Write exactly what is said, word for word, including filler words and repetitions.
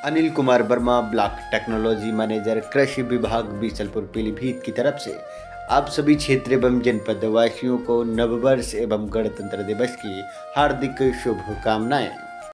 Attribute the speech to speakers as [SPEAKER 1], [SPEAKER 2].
[SPEAKER 1] Anil Kumar Verma, block technology manager, कृषि विभाग, बीसलपुर, पीलीभीत की तरफ से आप सभी क्षेत्र एवं जनपद वासियों को नववर्ष एवं गणतंत्र दिवस की हार्दिक शुभकामनाएं।